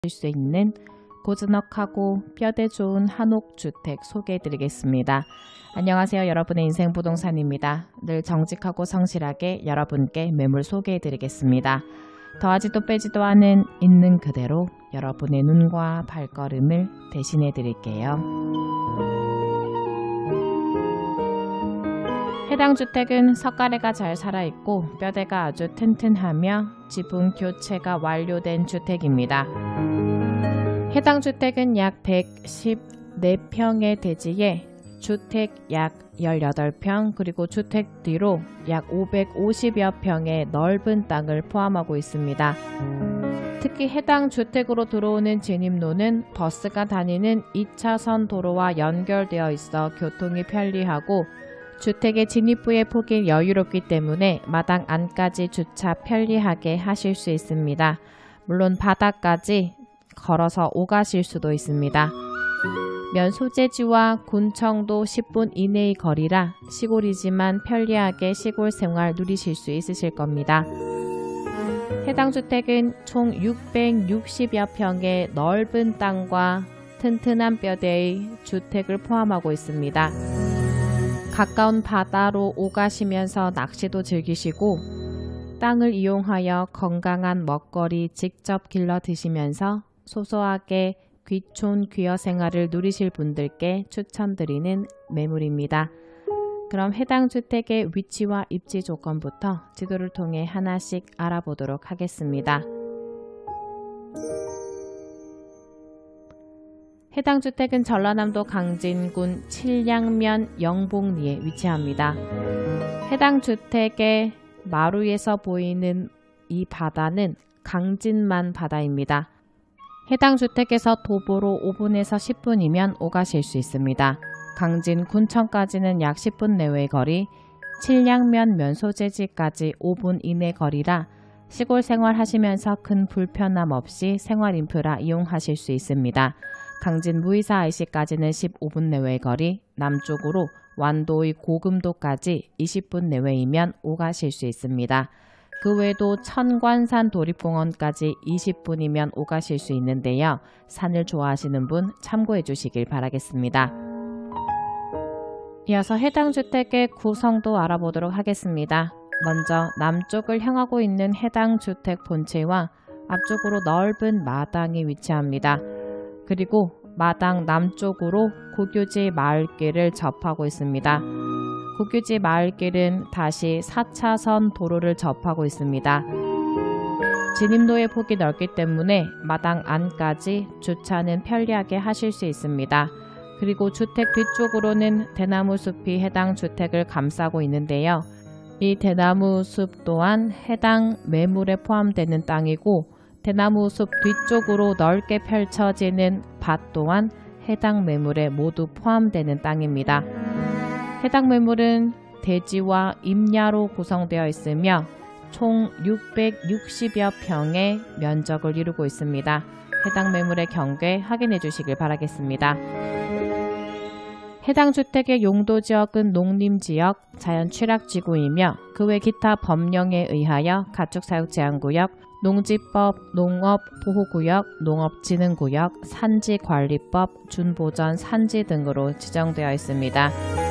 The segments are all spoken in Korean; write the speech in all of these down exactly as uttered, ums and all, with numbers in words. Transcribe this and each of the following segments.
수 있는 고즈넉하고 뼈대 좋은 한옥주택 소개해드리겠습니다. 안녕하세요. 여러분의 인생부동산입니다. 늘 정직하고 성실하게 여러분께 매물 소개해드리겠습니다. 더하지도 빼지도 않은 있는 그대로 여러분의 눈과 발걸음을 대신해드릴게요. 해당 주택은 석가래가 잘 살아있고 뼈대가 아주 튼튼하며 지붕 교체가 완료된 주택입니다. 해당 주택은 약 백십사 평의 대지에 주택 약 열여덟 평 그리고 주택 뒤로 약 오백오십여 평의 넓은 땅을 포함하고 있습니다. 특히 해당 주택으로 들어오는 진입로는 버스가 다니는 이 차선 도로와 연결되어 있어 교통이 편리하고 주택의 진입부의 폭이 여유롭기 때문에 마당 안까지 주차 편리하게 하실 수 있습니다. 물론 바닥까지 걸어서 오가실 수도 있습니다. 면 소재지와 군청도 십 분 이내의 거리라 시골이지만 편리하게 시골 생활 누리실 수 있으실 겁니다. 해당 주택은 총 육백육십여 평의 넓은 땅과 튼튼한 뼈대의 주택을 포함하고 있습니다. 가까운 바다로 오가시면서 낚시도 즐기시고 땅을 이용하여 건강한 먹거리 직접 길러 드시면서 소소하게 귀촌 귀여 생활을 누리실 분들께 추천드리는 매물입니다. 그럼 해당 주택의 위치와 입지 조건부터 지도를 통해 하나씩 알아보도록 하겠습니다. 해당 주택은 전라남도 강진군 칠량면 영봉리에 위치합니다. 해당 주택의 마루에서 보이는 이 바다는 강진만 바다입니다. 해당 주택에서 도보로 오 분에서 십 분이면 오가실 수 있습니다. 강진 군청까지는 약 십 분 내외의 거리, 칠량면 면소재지까지 오 분 이내 거리라 시골 생활 하시면서 큰 불편함 없이 생활 인프라 이용하실 수 있습니다. 강진 무이사 아이씨까지는 십오 분 내외의 거리, 남쪽으로 완도의 고금도까지 이십 분 내외이면 오가실 수 있습니다. 그 외에도 천관산 도립공원까지 이십 분이면 오가실 수 있는데요. 산을 좋아하시는 분 참고해 주시길 바라겠습니다. 이어서 해당 주택의 구성도 알아보도록 하겠습니다. 먼저 남쪽을 향하고 있는 해당 주택 본체와 앞쪽으로 넓은 마당이 위치합니다. 그리고 마당 남쪽으로 국유지 마을길을 접하고 있습니다. 국유지 마을길은 다시 사 차선 도로를 접하고 있습니다. 진입로의 폭이 넓기 때문에 마당 안까지 주차는 편리하게 하실 수 있습니다. 그리고 주택 뒤쪽으로는 대나무 숲이 해당 주택을 감싸고 있는데요. 이 대나무 숲 또한 해당 매물에 포함되는 땅이고 대나무 숲 뒤쪽으로 넓게 펼쳐지는 밭 또한 해당 매물에 모두 포함되는 땅입니다. 해당 매물은 대지와 임야로 구성되어 있으며 총 육백육십여 평의 면적을 이루고 있습니다. 해당 매물의 경계 확인해 주시길 바라겠습니다. 해당 주택의 용도지역은 농림지역, 자연취락지구이며 그 외 기타 법령에 의하여 가축사육제한구역, 농지법, 농업보호구역, 농업진흥구역, 산지관리법, 준보전 산지 등으로 지정되어 있습니다.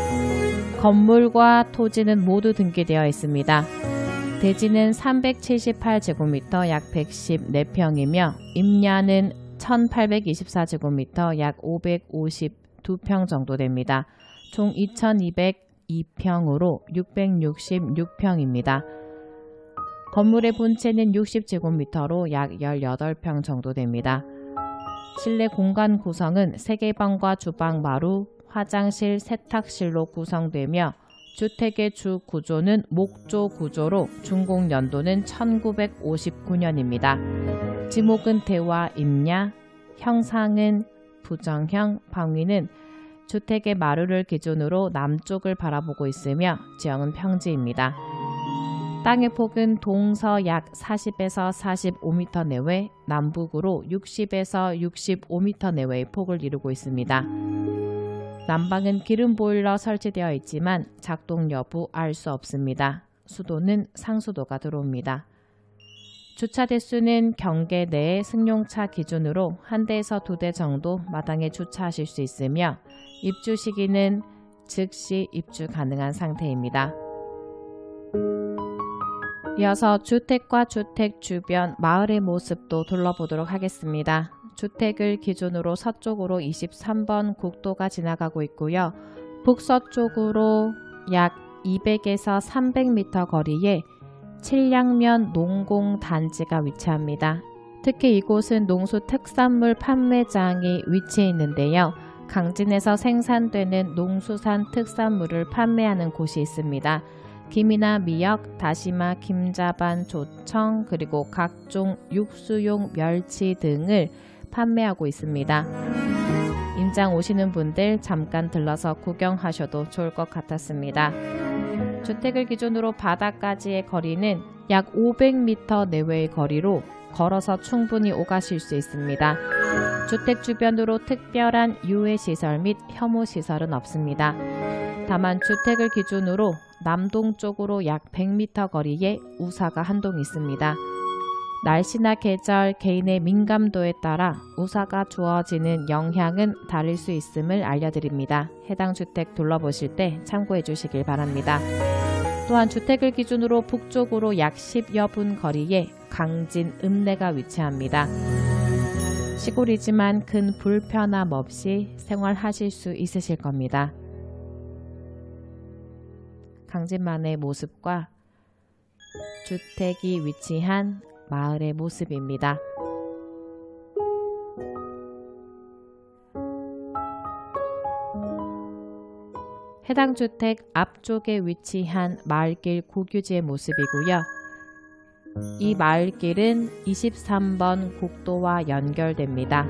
건물과 토지는 모두 등기되어 있습니다. 대지는 삼백칠십팔 제곱미터 약 백십사 평이며 임야는 천팔백이십사 제곱미터 약 오백오십이 평 정도 됩니다. 총 이천이백이 평으로 육백육십육 평입니다. 건물의 본체는 육십 제곱미터로 약 열여덟 평 정도 됩니다. 실내 공간 구성은 세개방과 주방, 마루, 화장실, 세탁실로 구성되며 주택의 주 구조는 목조 구조로 준공 연도는 천구백오십구 년입니다. 지목은 대와 임야, 형상은 부정형, 방위는 주택의 마루를 기준으로 남쪽을 바라보고 있으며 지형은 평지입니다. 땅의 폭은 동서 약 사십에서 사십오 미터 내외, 남북으로 육십에서 육십오 미터 내외의 폭을 이루고 있습니다. 난방은 기름 보일러 설치되어 있지만 작동 여부 알 수 없습니다. 수도는 상수도가 들어옵니다. 주차 대수는 경계 내의 승용차 기준으로 한 대에서 두 대 정도 마당에 주차하실 수 있으며 입주 시기는 즉시 입주 가능한 상태입니다. 이어서 주택과 주택 주변 마을의 모습도 둘러보도록 하겠습니다. 주택을 기준으로 서쪽으로 이십삼 번 국도가 지나가고 있고요. 북서쪽으로 약 이백에서 삼백 미터 거리에 칠량면 농공단지가 위치합니다. 특히 이곳은 농수 특산물 판매장이 위치해 있는데요. 강진에서 생산되는 농수산 특산물을 판매하는 곳이 있습니다. 김이나 미역, 다시마, 김자반, 조청, 그리고 각종 육수용 멸치 등을 판매하고 있습니다. 임장 오시는 분들 잠깐 들러서 구경하셔도 좋을 것 같았습니다. 주택을 기준으로 바다까지의 거리는 약 오백 미터 내외의 거리로 걸어서 충분히 오가실 수 있습니다. 주택 주변으로 특별한 유해시설 및 혐오시설은 없습니다. 다만 주택을 기준으로 남동쪽으로 약 백 미터 거리에 우사가 한 동 있습니다. 날씨나 계절, 개인의 민감도에 따라 우사가 주어지는 영향은 다를 수 있음을 알려드립니다. 해당 주택 둘러보실 때 참고해 주시길 바랍니다. 또한 주택을 기준으로 북쪽으로 약 십여 분 거리에 강진 읍내가 위치합니다. 시골이지만 큰 불편함 없이 생활하실 수 있으실 겁니다. 강진만의 모습과 주택이 위치한 마을의 모습입니다. 해당 주택 앞쪽에 위치한 마을길 국유지의 모습이고요. 이 마을길은 이십삼 번 국도와 연결됩니다.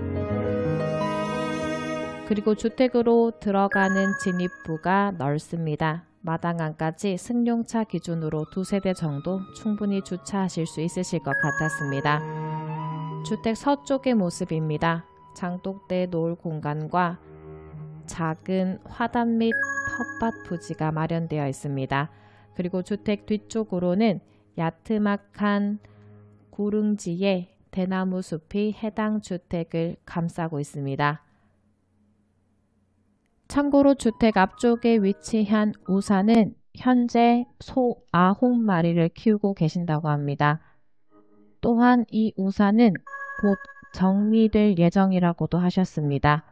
그리고 주택으로 들어가는 진입부가 넓습니다. 마당 안까지 승용차 기준으로 두세 대 정도 충분히 주차하실 수 있으실 것 같았습니다. 주택 서쪽의 모습입니다. 장독대 놓을 공간과 작은 화단 및 텃밭 부지가 마련되어 있습니다. 그리고 주택 뒤쪽으로는 야트막한 구릉지에 대나무 숲이 해당 주택을 감싸고 있습니다. 참고로 주택 앞쪽에 위치한 우사는 현재 소 아홉 마리를 키우고 계신다고 합니다. 또한 이 우사는 곧 정리될 예정이라고도 하셨습니다.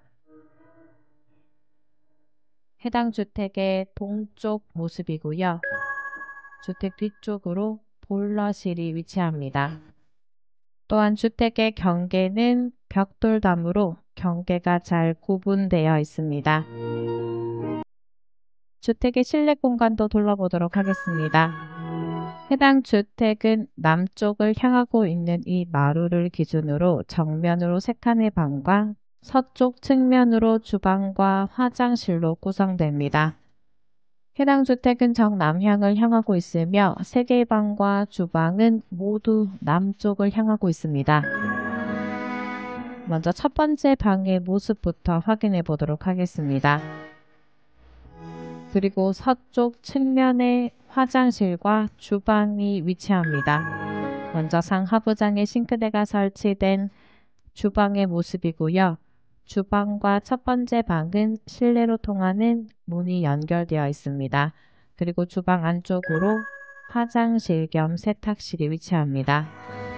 해당 주택의 동쪽 모습이고요. 주택 뒤쪽으로 보일러실이 위치합니다. 또한 주택의 경계는 벽돌담으로 경계가 잘 구분되어 있습니다. 주택의 실내 공간도 둘러보도록 하겠습니다. 해당 주택은 남쪽을 향하고 있는 이 마루를 기준으로 정면으로 세 칸의 방과 서쪽 측면으로 주방과 화장실로 구성됩니다. 해당 주택은 정남향을 향하고 있으며 세 개의 방과 주방은 모두 남쪽을 향하고 있습니다. 먼저 첫 번째 방의 모습부터 확인해 보도록 하겠습니다. 그리고 서쪽 측면에 화장실과 주방이 위치합니다. 먼저 상하부장에 싱크대가 설치된 주방의 모습이고요. 주방과 첫 번째 방은 실내로 통하는 문이 연결되어 있습니다. 그리고 주방 안쪽으로 화장실 겸 세탁실이 위치합니다.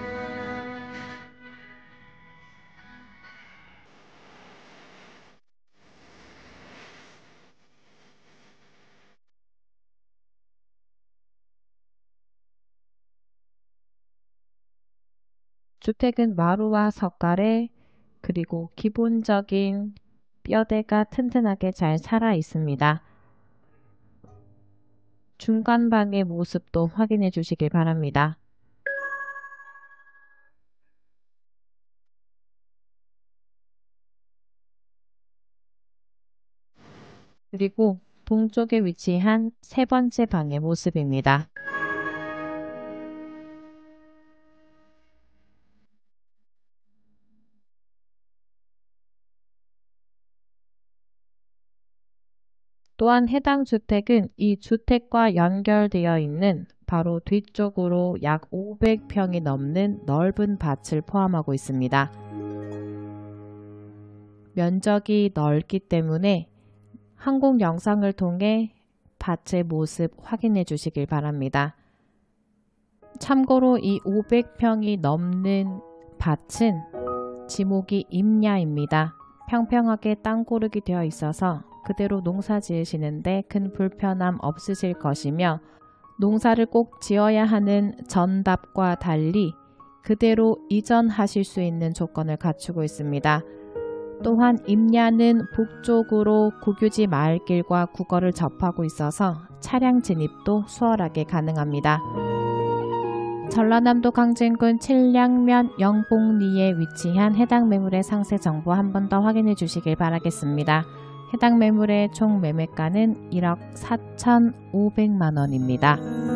주택은 마루와 석가래 그리고 기본적인 뼈대가 튼튼하게 잘 살아 있습니다. 중간방의 모습도 확인해 주시길 바랍니다. 그리고 동쪽에 위치한 세 번째 방의 모습입니다. 또한 해당 주택은 이 주택과 연결되어 있는 바로 뒤쪽으로 약 오백 평이 넘는 넓은 밭을 포함하고 있습니다. 면적이 넓기 때문에 항공 영상을 통해 밭의 모습 확인해 주시길 바랍니다. 참고로 이 오백 평이 넘는 밭은 지목이 임야입니다. 평평하게 땅고르기 되어 있어서 그대로 농사 지으시는데 큰 불편함 없으실 것이며 농사를 꼭 지어야 하는 전답과 달리 그대로 이전하실 수 있는 조건을 갖추고 있습니다. 또한 임야는 북쪽으로 국유지 마을길과 국어를 접하고 있어서 차량 진입도 수월하게 가능합니다. 전라남도 강진군 칠량면 영봉리에 위치한 해당 매물의 상세 정보 한 번 더 확인해 주시길 바라겠습니다. 해당 매물의 총 매매가는 일억 사천오백만 원입니다.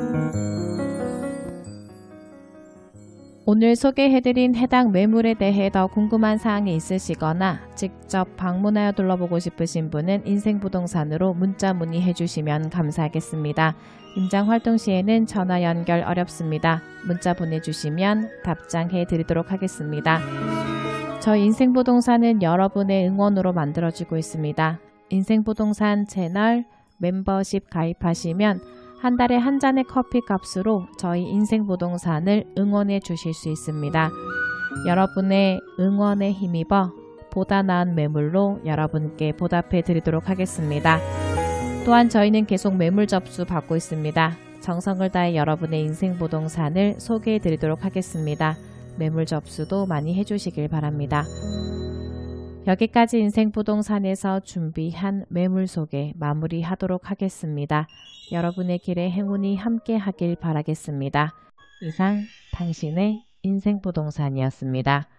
오늘 소개해드린 해당 매물에 대해 더 궁금한 사항이 있으시거나 직접 방문하여 둘러보고 싶으신 분은 인생부동산으로 문자 문의해 주시면 감사하겠습니다. 임장 활동 시에는 전화 연결 어렵습니다. 문자 보내주시면 답장해 드리도록 하겠습니다. 저희 인생부동산은 여러분의 응원으로 만들어지고 있습니다. 인생부동산 채널 멤버십 가입하시면 한 달에 한 잔의 커피 값으로 저희 인생부동산을 응원해 주실 수 있습니다. 여러분의 응원에 힘입어 보다 나은 매물로 여러분께 보답해 드리도록 하겠습니다. 또한 저희는 계속 매물 접수 받고 있습니다. 정성을 다해 여러분의 인생부동산을 소개해 드리도록 하겠습니다. 매물 접수도 많이 해주시길 바랍니다. 여기까지 인생부동산에서 준비한 매물 소개 마무리하도록 하겠습니다. 여러분의 길에 행운이 함께 하길 바라겠습니다. 이상 당신의 인생부동산이었습니다.